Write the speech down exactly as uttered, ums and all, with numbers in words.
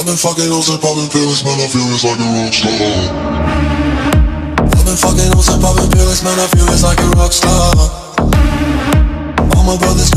I've been fucking hoes and popping pills, man, I feel it's like a rock star. I've been fucking hoes and popping pills, man, I feel it's like a rock star. All my brothers